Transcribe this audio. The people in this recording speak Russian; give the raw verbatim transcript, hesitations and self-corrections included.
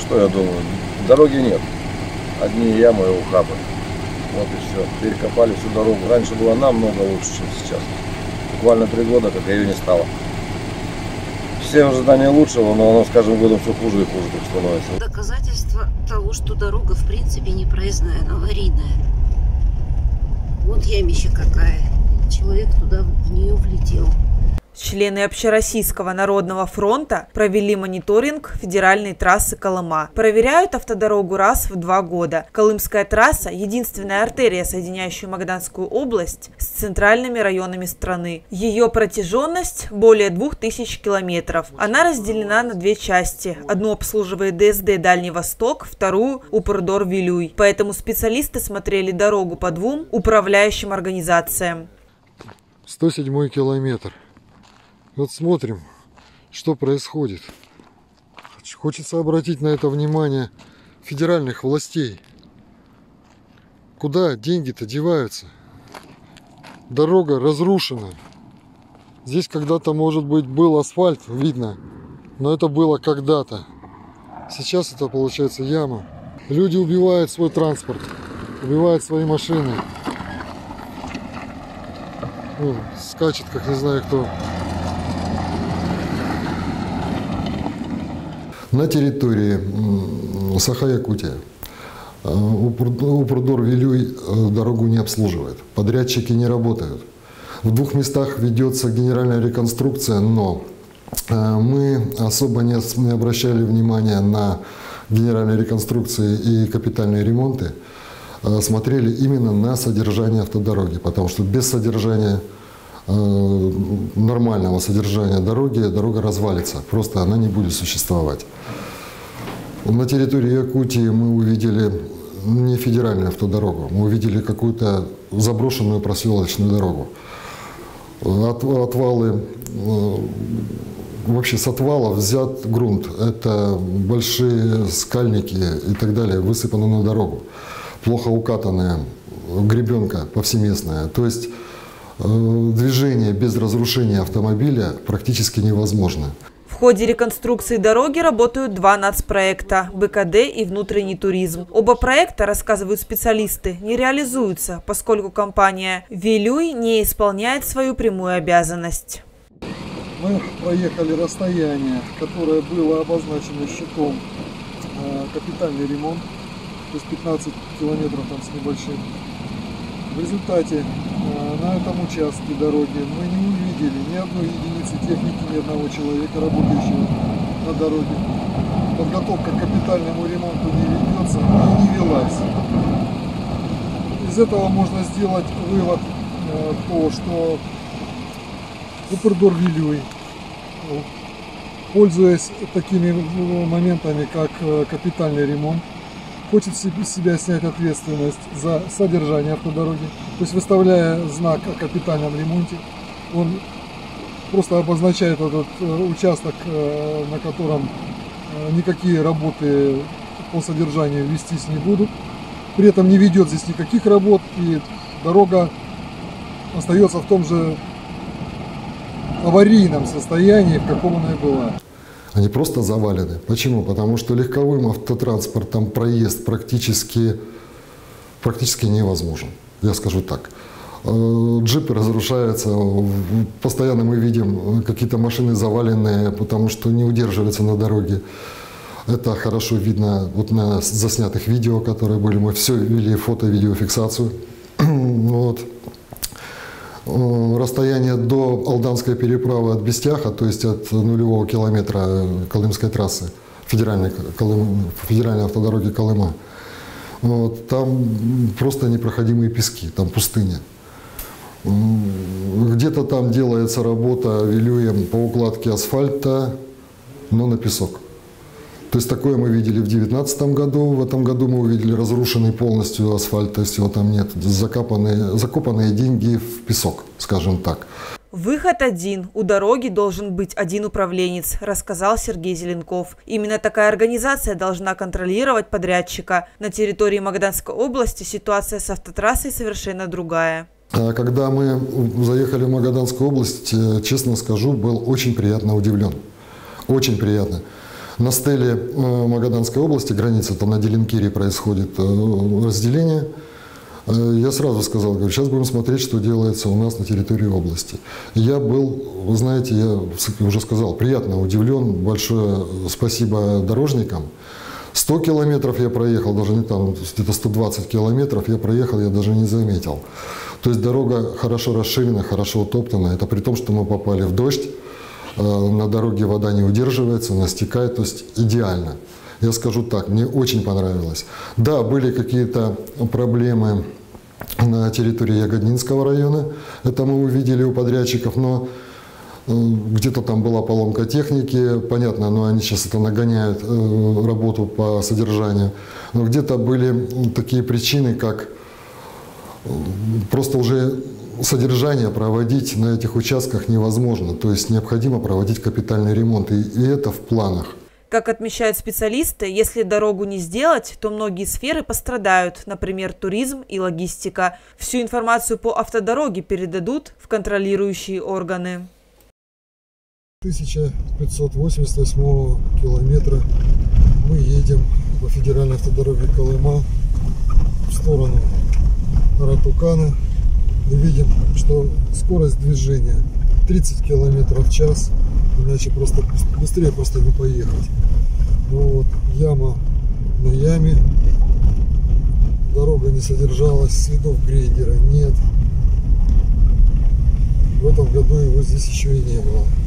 что я думаю? Дороги нет. Одни ямы и ухабы. Вот и все. Перекопали всю дорогу. Раньше было намного лучше, чем сейчас. Буквально три года, как ее не стало. Все ожидания лучшего, но оно с каждым годом все хуже и хуже так становится. Доказательство того, что дорога в принципе не проездная, она аварийная. Вот ямища какая. Человек туда в нее влетел. Члены Общероссийского народного фронта провели мониторинг федеральной трассы Колыма. Проверяют автодорогу раз в два года. Колымская трасса – единственная артерия, соединяющая Магаданскую область с центральными районами страны. Ее протяженность более двух тысяч километров. Она разделена на две части. Одну обслуживает ДСД «Дальний Восток», вторую – Упрдор-Вилюй. Поэтому специалисты смотрели дорогу по двум управляющим организациям. сто седьмой километр. Вот смотрим, что происходит. Хочется обратить на это внимание федеральных властей. Куда деньги-то деваются? Дорога разрушена. Здесь когда-то, может быть, был асфальт, видно. Но это было когда-то. Сейчас это, получается, яма. Люди убивают свой транспорт. Убивают свои машины. О, скачет, как не знаю кто. На территории Саха-Якутия Упрдор-Вилюй дорогу не обслуживает. Подрядчики не работают. В двух местах ведется генеральная реконструкция, но мы особо не обращали внимания на генеральные реконструкции и капитальные ремонты. Смотрели именно на содержание автодороги, потому что без содержания нормального содержания дороги, дорога развалится, просто она не будет существовать. На территории Якутии мы увидели не федеральную автодорогу, мы увидели какую-то заброшенную проселочную дорогу. От, отвалы, вообще с отвалов взят грунт, это большие скальники и так далее, высыпаны на дорогу, плохо укатанная, гребенка повсеместная, то есть движение без разрушения автомобиля практически невозможно. В ходе реконструкции дороги работают два нацпроекта – бэ ка дэ и внутренний туризм. Оба проекта, рассказывают специалисты, не реализуются, поскольку компания «Вилюй» не исполняет свою прямую обязанность. Мы проехали расстояние, которое было обозначено щитом капитальный ремонт, то есть пятнадцать километров там с небольшим. В результате на этом участке дороги мы не увидели ни одной единицы техники, ни одного человека, работающего на дороге. Подготовка к капитальному ремонту не ведется и не велась. Из этого можно сделать вывод, то, что Упрдор-Вилюй, пользуясь такими моментами, как капитальный ремонт, хочет с себя снять ответственность за содержание автодороги. То есть, выставляя знак о капитальном ремонте, он просто обозначает этот участок, на котором никакие работы по содержанию вестись не будут. При этом не ведет здесь никаких работ, и дорога остается в том же аварийном состоянии, в каком она и была. Они просто завалены. Почему? Потому что легковым автотранспортом проезд практически, практически невозможен. Я скажу так. Джипы разрушаются. Постоянно мы видим какие-то машины заваленные, потому что не удерживаются на дороге. Это хорошо видно вот на заснятых видео, которые были. Мы все вели фото-видеофиксацию. Вот. Расстояние до Алданской переправы от Бестяха, то есть от нулевого километра Колымской трассы, федеральной, Колым, федеральной автодороги Колыма, вот, там просто непроходимые пески, там пустыня. Где-то там делается работа Вилюем по укладке асфальта, но на песок. То есть такое мы видели в две тысячи девятнадцатом году, в этом году мы увидели разрушенный полностью асфальт, то есть его там нет, закопанные, закопанные деньги в песок, скажем так. Выход один. У дороги должен быть один управленец, рассказал Сергей Зеленков. Именно такая организация должна контролировать подрядчика. На территории Магаданской области ситуация с автотрассой совершенно другая. Когда мы заехали в Магаданскую область, честно скажу, был очень приятно удивлен. Очень приятно. На стеле э, Магаданской области, граница, там на Деленкире происходит э, разделение. Э, я сразу сказал, говорю, сейчас будем смотреть, что делается у нас на территории области. Я был, вы знаете, я уже сказал, приятно удивлен. Большое спасибо дорожникам. сто километров я проехал, даже не там, где-то сто двадцать километров я проехал, я даже не заметил. То есть дорога хорошо расширена, хорошо утоптана. Это при том, что мы попали в дождь. На дороге вода не удерживается, она стекает, то есть идеально. Я скажу так, мне очень понравилось. Да, были какие-то проблемы на территории Ягоднинского района, это мы увидели у подрядчиков, но где-то там была поломка техники, понятно, но они сейчас это нагоняют работу по содержанию. Но где-то были такие причины, как просто уже содержание проводить на этих участках невозможно. То есть необходимо проводить капитальный ремонт. И, и это в планах. Как отмечают специалисты, если дорогу не сделать, то многие сферы пострадают, например, туризм и логистика. Всю информацию по автодороге передадут в контролирующие органы. тысяча пятьсот восемьдесят восьмого километра мы едем по федеральной автодороге Колыма в сторону Аратукана. И видим, что скорость движения тридцать километров в час, иначе просто быстрее просто не поехать. Ну вот, яма на яме, дорога не содержалась, следов грейдера нет. В этом году его здесь еще и не было.